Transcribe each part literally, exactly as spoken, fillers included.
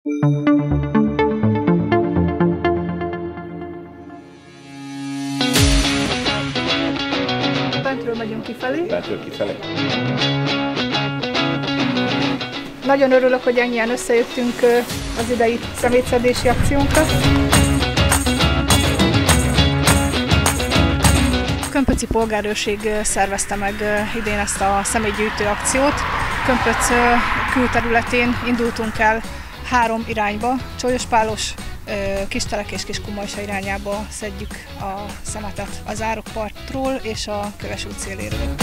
Bentről megyünk kifelé. Bentről kifelé. Nagyon örülök, hogy ennyien összejöttünk az idei szemétszedési akciónkra. Kömpöci polgárőrség szervezte meg idén ezt a szemétgyűjtő akciót. Kömpöc külterületén indultunk el három irányba, Csolyospálos, Kistelek és Kiskunmajsa irányába szedjük a szemetet az Árokpartról és a Köves út széléről.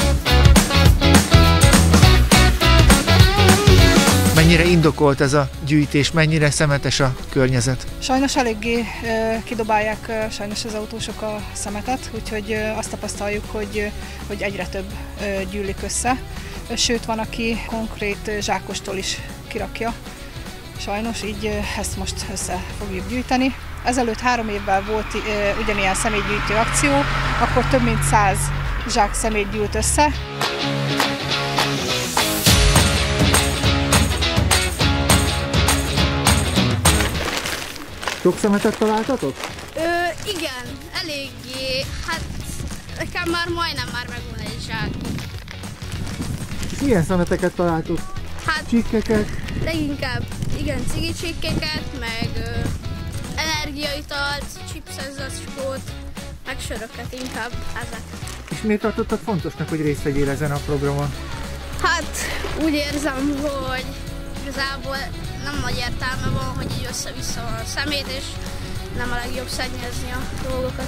Mennyire indokolt ez a gyűjtés, mennyire szemetes a környezet? Sajnos eléggé kidobálják sajnos az autósok a szemetet, úgyhogy azt tapasztaljuk, hogy, hogy egyre több gyűlik össze. Sőt, van, aki konkrét zsákostól is kirakja. Sajnos így ezt most össze fogjuk gyűjteni. Ezelőtt három évvel volt ugyanilyen szemétgyűjtő akció, akkor több mint száz zsák szemét gyűlt össze. Sok szemetet találtatok? Ö, igen, eléggé. Hát nekem már majdnem már megvan egy zsák. Milyen szemeteket találtuk? Hát Csikkeket? leginkább igen, cigicsikkeket, meg ö, energiaitalt, chipszacskót, meg söröket, inkább ezek. És miért tartottad fontosnak, hogy részt vegyél ezen a programon? Hát úgy érzem, hogy igazából nem nagy értelme van, hogy így össze-vissza van a szemét, és nem a legjobb szennyezni a dolgokat.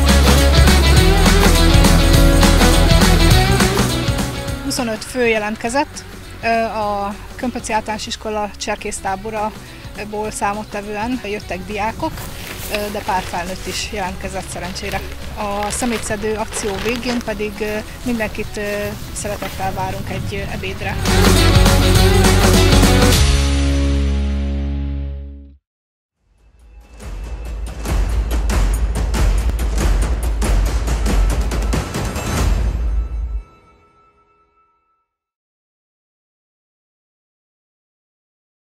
huszonöt fő jelentkezett a Kömpöci Általános Iskola cserkésztáborából számottevően jöttek diákok, de pár felnőtt is jelentkezett szerencsére. A szemétszedő akció végén pedig mindenkit szeretettel várunk egy ebédre.